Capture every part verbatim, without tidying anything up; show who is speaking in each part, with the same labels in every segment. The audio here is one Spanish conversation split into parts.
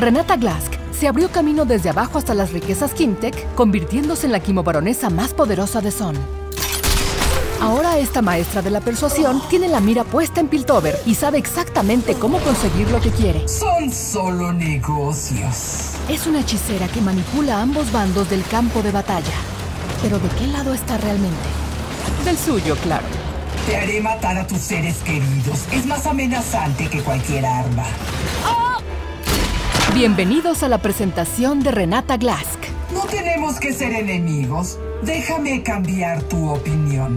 Speaker 1: Renata Glask se abrió camino desde abajo hasta las riquezas Kimtech, convirtiéndose en la quimobaronesa más poderosa de Son. Ahora esta maestra de la persuasión tiene la mira puesta en Piltover y sabe exactamente cómo conseguir lo que quiere.
Speaker 2: Son solo negocios.
Speaker 1: Es una hechicera que manipula a ambos bandos del campo de batalla. Pero ¿de qué lado está realmente? Del suyo, claro.
Speaker 2: Te haré matar a tus seres queridos. Es más amenazante que cualquier arma.
Speaker 1: ¡Oh! Bienvenidos a la presentación de Renata Glask.
Speaker 2: No tenemos que ser enemigos. Déjame cambiar tu opinión.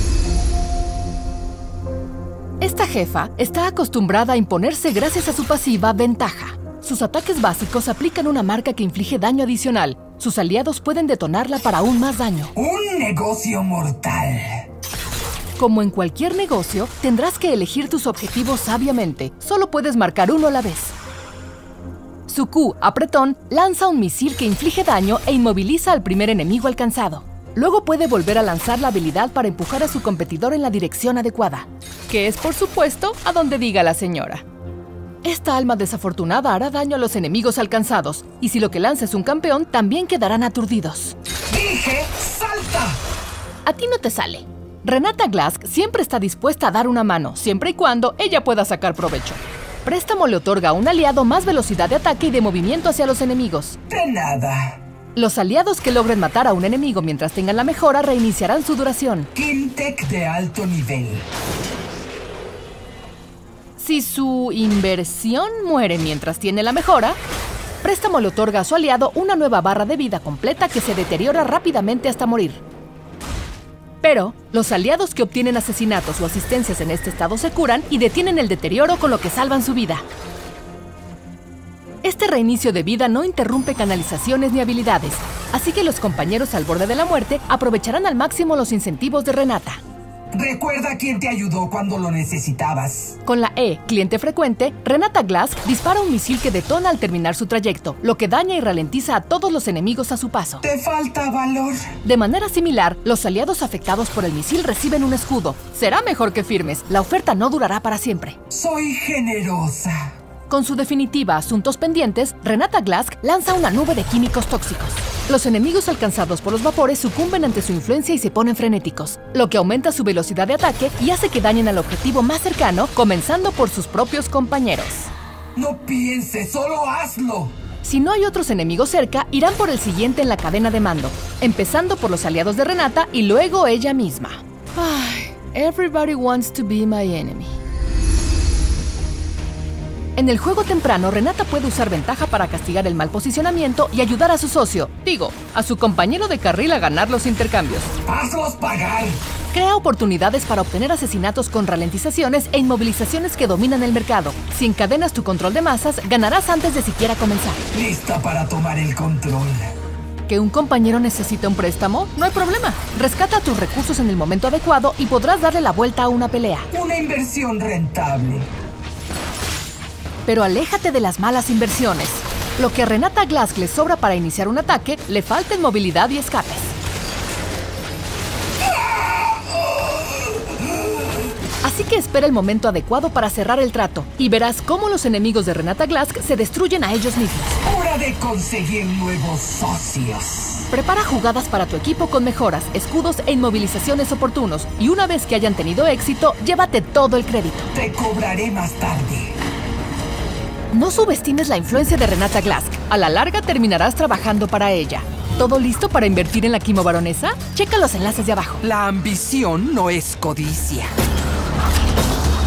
Speaker 1: Esta jefa está acostumbrada a imponerse gracias a su pasiva Ventaja. Sus ataques básicos aplican una marca que inflige daño adicional. Sus aliados pueden detonarla para aún más daño.
Speaker 2: Un negocio mortal.
Speaker 1: Como en cualquier negocio, tendrás que elegir tus objetivos sabiamente. Solo puedes marcar uno a la vez. Su Q, apretón, lanza un misil que inflige daño e inmoviliza al primer enemigo alcanzado. Luego puede volver a lanzar la habilidad para empujar a su competidor en la dirección adecuada, que es, por supuesto, a donde diga la señora. Esta alma desafortunada hará daño a los enemigos alcanzados, y si lo que lanza es un campeón, también quedarán aturdidos.
Speaker 2: ¡Dije, salta!
Speaker 1: A ti no te sale. Renata Glask siempre está dispuesta a dar una mano, siempre y cuando ella pueda sacar provecho. Préstamo le otorga a un aliado más velocidad de ataque y de movimiento hacia los enemigos.
Speaker 2: De nada.
Speaker 1: Los aliados que logren matar a un enemigo mientras tengan la mejora reiniciarán su duración.
Speaker 2: Kimtech de alto nivel.
Speaker 1: Si su inversión muere mientras tiene la mejora, Préstamo le otorga a su aliado una nueva barra de vida completa que se deteriora rápidamente hasta morir. Pero, los aliados que obtienen asesinatos o asistencias en este estado se curan y detienen el deterioro con lo que salvan su vida. Este reinicio de vida no interrumpe canalizaciones ni habilidades, así que los compañeros al borde de la muerte aprovecharán al máximo los incentivos de Renata.
Speaker 2: Recuerda quién te ayudó cuando lo necesitabas.
Speaker 1: Con la E, cliente frecuente, Renata Glask dispara un misil que detona al terminar su trayecto, lo que daña y ralentiza a todos los enemigos a su paso.
Speaker 2: Te falta valor.
Speaker 1: De manera similar, los aliados afectados por el misil reciben un escudo. Será mejor que firmes, la oferta no durará para siempre.
Speaker 2: Soy generosa.
Speaker 1: Con su definitiva Asuntos Pendientes, Renata Glask lanza una nube de químicos tóxicos. Los enemigos alcanzados por los vapores sucumben ante su influencia y se ponen frenéticos, lo que aumenta su velocidad de ataque y hace que dañen al objetivo más cercano, comenzando por sus propios compañeros.
Speaker 2: No pienses, solo hazlo.
Speaker 1: Si no hay otros enemigos cerca, irán por el siguiente en la cadena de mando, empezando por los aliados de Renata y luego ella misma. Ay, everybody wants to be my enemy. En el juego temprano, Renata puede usar ventaja para castigar el mal posicionamiento y ayudar a su socio, digo, a su compañero de carril a ganar los intercambios.
Speaker 2: ¡Hazlos pagar!
Speaker 1: Crea oportunidades para obtener asesinatos con ralentizaciones e inmovilizaciones que dominan el mercado. Si encadenas tu control de masas, ganarás antes de siquiera comenzar.
Speaker 2: Lista para tomar el control.
Speaker 1: ¿Que un compañero necesita un préstamo? No hay problema. Rescata tus recursos en el momento adecuado y podrás darle la vuelta a una pelea.
Speaker 2: Una inversión rentable.
Speaker 1: Pero aléjate de las malas inversiones. Lo que a Renata Glask le sobra para iniciar un ataque, le falta en movilidad y escapes. Así que espera el momento adecuado para cerrar el trato, y verás cómo los enemigos de Renata Glask se destruyen a ellos mismos.
Speaker 2: ¡Hora de conseguir nuevos socios!
Speaker 1: Prepara jugadas para tu equipo con mejoras, escudos e inmovilizaciones oportunos, y una vez que hayan tenido éxito, llévate todo el crédito.
Speaker 2: Te cobraré más tarde.
Speaker 1: No subestimes la influencia de Renata Glask. A la larga terminarás trabajando para ella. ¿Todo listo para invertir en la quimobaronesa? Checa los enlaces de abajo.
Speaker 3: La ambición no es codicia.